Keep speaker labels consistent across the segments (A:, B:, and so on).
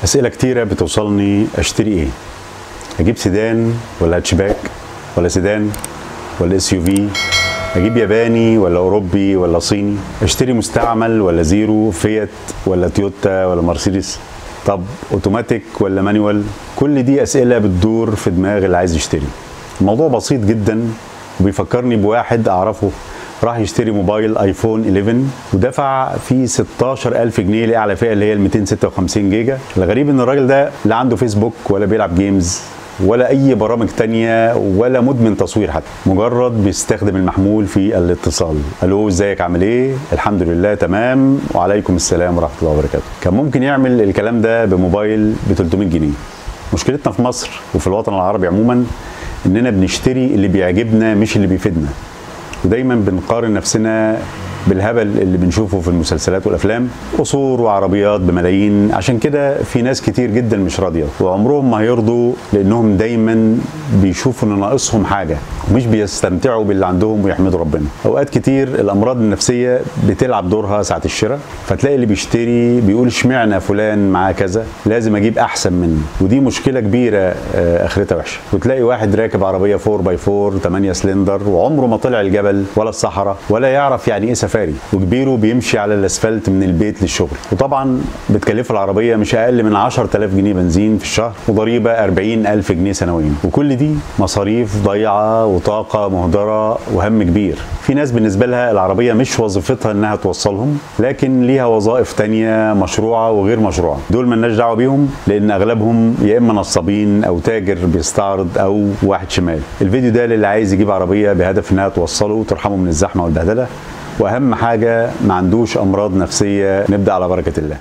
A: أسئلة كتيرة بتوصلني أشتري إيه؟ أجيب سيدان ولا هاتشباك ولا سيدان ولا SUV؟ أجيب ياباني ولا أوروبي ولا صيني؟ أشتري مستعمل ولا زيرو؟ فيات ولا تويوتا ولا مرسيدس؟ طب أوتوماتيك ولا مانيوال؟ كل دي أسئلة بتدور في دماغ اللي عايز يشتري. الموضوع بسيط جدا وبيفكرني بواحد أعرفه راح يشتري موبايل ايفون 11 ودفع فيه 16,000 جنيه لاعلى فئه اللي هي ال 256 جيجا. الغريب ان الراجل ده لا عنده فيسبوك ولا بيلعب جيمز ولا اي برامج تانية ولا مدمن تصوير حتى، مجرد بيستخدم المحمول في الاتصال. الو ازيك عامل ايه؟ الحمد لله تمام وعليكم السلام ورحمه الله وبركاته. كان ممكن يعمل الكلام ده بموبايل ب 300 جنيه. مشكلتنا في مصر وفي الوطن العربي عموما اننا بنشتري اللي بيعجبنا مش اللي بيفيدنا، ودايما بنقارن نفسنا بالهبل اللي بنشوفه في المسلسلات والافلام، قصور وعربيات بملايين. عشان كده في ناس كتير جدا مش راضيه وعمرهم ما هيرضوا، لانهم دايما بيشوفوا ان ناقصهم حاجه ومش بيستمتعوا باللي عندهم ويحمدوا ربنا. اوقات كتير الامراض النفسيه بتلعب دورها ساعه الشراء، فتلاقي اللي بيشتري بيقول اشمعنى فلان معاه كذا لازم اجيب احسن منه، ودي مشكله كبيره اخرتها وحشه. وتلاقي واحد راكب عربيه 4x4 8 سلندر وعمره ما طلع الجبل ولا الصحراء ولا يعرف يعني ايه سفاري، وكبيره بيمشي على الاسفلت من البيت للشغل، وطبعا بتكلفه العربيه مش اقل من 10,000 جنيه بنزين في الشهر وضريبه 40,000 جنيه سنويا، وكل دي مصاريف ضايعه وطاقه مهدره وهم كبير. في ناس بالنسبه لها العربيه مش وظيفتها انها توصلهم، لكن ليها وظائف تانية مشروعه وغير مشروعه، دول مالناش دعوه بيهم لان اغلبهم يا اما نصابين او تاجر بيستعرض او واحد شمال. الفيديو ده للي عايز يجيب عربيه بهدف انها توصله وترحمه من الزحمه والبهدله، واهم حاجه ما عندوش امراض نفسيه. نبدا على بركه الله.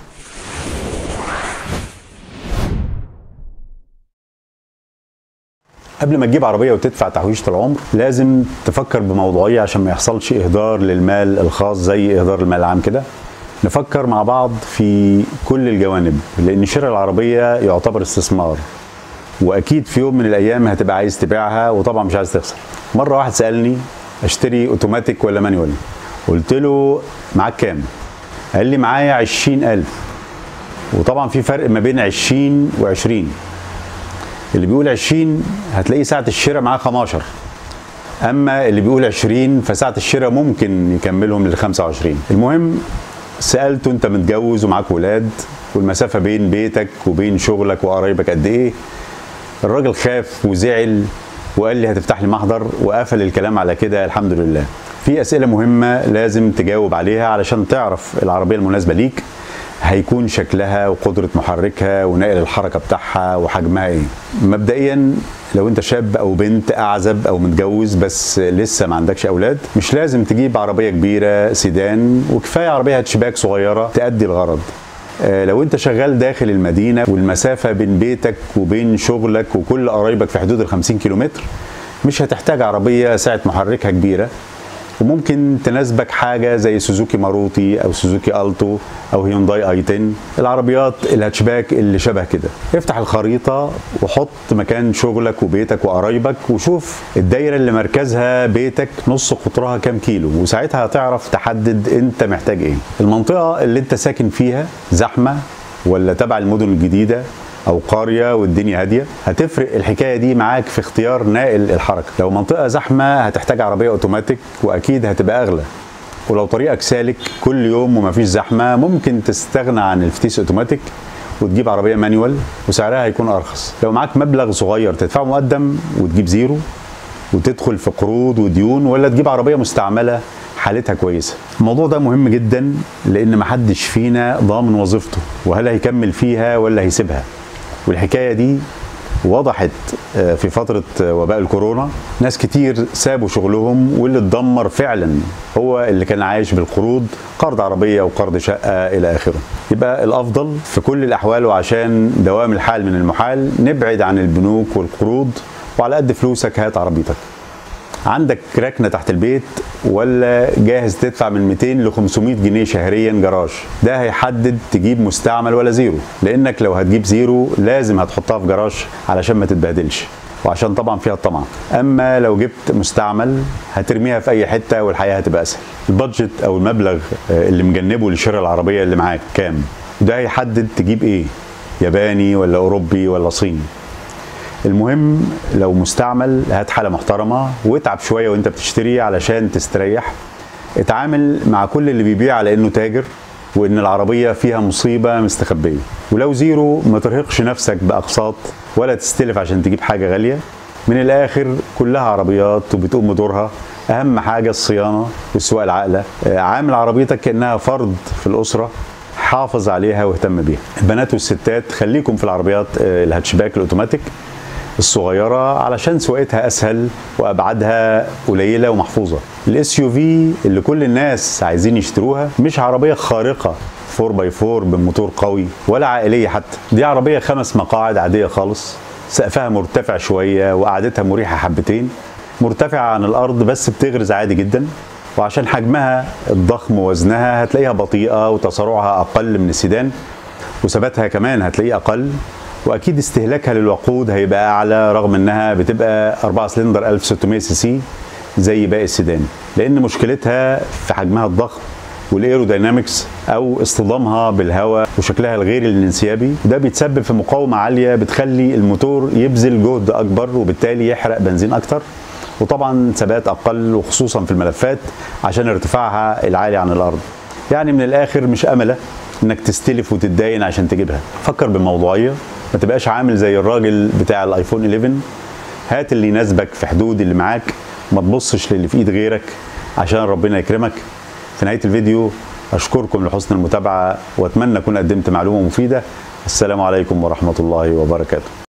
A: قبل ما تجيب عربيه وتدفع تحويشه العمر لازم تفكر بموضوعيه عشان ما يحصلش اهدار للمال الخاص زي اهدار المال العام كده. نفكر مع بعض في كل الجوانب، لان شراء العربيه يعتبر استثمار، واكيد في يوم من الايام هتبقى عايز تبيعها وطبعا مش عايز تخسر. مره واحد سالني اشتري اوتوماتيك ولا مانيوال؟ قلت له معاك كام؟ قال لي معايا 20,000. وطبعا في فرق ما بين 20 و20. اللي بيقول 20 هتلاقيه ساعة الشراء معاه 15، اما اللي بيقول 20 فساعة الشراء ممكن يكملهم لل 25. المهم سألته انت متجوز ومعاك ولاد والمسافة بين بيتك وبين شغلك وقرايبك قد ايه؟ الراجل خاف وزعل وقال لي هتفتح لي محضر وقفل الكلام على كده. الحمد لله. في أسئلة مهمة لازم تجاوب عليها علشان تعرف العربية المناسبة ليك هيكون شكلها وقدرة محركها ونقل الحركة بتاعها وحجمها ايه. مبدئيا لو انت شاب او بنت اعزب او متجوز بس لسه ما عندكش اولاد، مش لازم تجيب عربية كبيرة سيدان، وكفاية عربية هاتشباك صغيرة تأدي الغرض. لو انت شغال داخل المدينة والمسافة بين بيتك وبين شغلك وكل قرايبك في حدود ال 50 كيلومتر، مش هتحتاج عربية سعة محركها كبيرة، وممكن تناسبك حاجه زي سوزوكي ماروتي او سوزوكي التو او هيونداي اي 10، العربيات الهاتشباك اللي شبه كده. افتح الخريطه وحط مكان شغلك وبيتك وقرايبك وشوف الدايره اللي مركزها بيتك نص قطرها كام كيلو، وساعتها هتعرف تحدد انت محتاج ايه. المنطقه اللي انت ساكن فيها زحمه ولا تبع المدن الجديده او قريه والدنيا هاديه، هتفرق الحكايه دي معاك في اختيار ناقل الحركه. لو منطقه زحمه هتحتاج عربيه اوتوماتيك واكيد هتبقى اغلى، ولو طريقك سالك كل يوم ومفيش زحمه ممكن تستغنى عن الفتيس اوتوماتيك وتجيب عربيه مانيوال وسعرها هيكون ارخص. لو معاك مبلغ صغير تدفعه مقدم وتجيب زيرو وتدخل في قروض وديون، ولا تجيب عربيه مستعمله حالتها كويسه. الموضوع ده مهم جدا لان محدش فينا ضامن وظيفته وهل هيكمل فيها ولا هيسيبها، والحكايه دي وضحت في فتره وباء الكورونا. ناس كتير سابوا شغلهم واللي اتدمر فعلا هو اللي كان عايش بالقروض، قرض عربيه وقرض شقه الى اخره. يبقى الافضل في كل الاحوال وعشان دوام الحال من المحال نبعد عن البنوك والقروض، وعلى قد فلوسك هات عربيتك. عندك ركنه تحت البيت ولا جاهز تدفع من 200 ل 500 جنيه شهريا جراج؟ ده هيحدد تجيب مستعمل ولا زيرو، لانك لو هتجيب زيرو لازم هتحطها في جراج علشان ما تتبهدلش وعشان طبعا فيها الطمع. اما لو جبت مستعمل هترميها في اي حته والحياه هتبقى اسهل. البادجت او المبلغ اللي مجنبه لشراء العربيه اللي معاك كام؟ وده هيحدد تجيب ايه. ياباني ولا اوروبي ولا صيني. المهم لو مستعمل هات حاله محترمه واتعب شويه وانت بتشتري علشان تستريح. اتعامل مع كل اللي بيبيع على انه تاجر وان العربيه فيها مصيبه مستخبيه. ولو زيرو ما ترهقش نفسك باقساط ولا تستلف عشان تجيب حاجه غاليه. من الاخر كلها عربيات وبتقوم بدورها. اهم حاجه الصيانه والسواقه العاقله. عامل عربيتك كانها فرد في الاسره، حافظ عليها واهتم بيها. البنات والستات خليكم في العربيات الهاتشباك الاوتوماتيك الصغيره علشان سواقتها اسهل وابعادها قليله ومحفوظه. الاس يو في اللي كل الناس عايزين يشتروها مش عربيه خارقه 4x4 بموتور قوي ولا عائليه حتى، دي عربيه 5 مقاعد عاديه خالص، سقفها مرتفع شويه وقعدتها مريحه حبتين، مرتفعه عن الارض بس بتغرز عادي جدا. وعشان حجمها الضخم ووزنها هتلاقيها بطيئه وتسارعها اقل من السيدان، وثباتها كمان هتلاقيه اقل، واكيد استهلاكها للوقود هيبقى اعلى رغم انها بتبقى 4 سلندر 1600 سي سي زي باقي السيدان، لان مشكلتها في حجمها الضخم والايروداينامكس او اصطدامها بالهواء وشكلها الغير الانسيابي، وده بيتسبب في مقاومه عاليه بتخلي الموتور يبذل جهد اكبر وبالتالي يحرق بنزين اكتر، وطبعا ثبات اقل وخصوصا في الملفات عشان ارتفاعها العالي عن الارض. يعني من الاخر مش امله انك تستلف وتتداين عشان تجيبها. فكر بموضوعيه، ما تبقاش عامل زي الراجل بتاع الايفون 11. هات اللي يناسبك في حدود اللي معاك، ما تبصش للي في ايد غيرك عشان ربنا يكرمك. في نهايه الفيديو اشكركم لحسن المتابعه واتمنى اكون قدمت معلومه مفيده. السلام عليكم ورحمه الله وبركاته.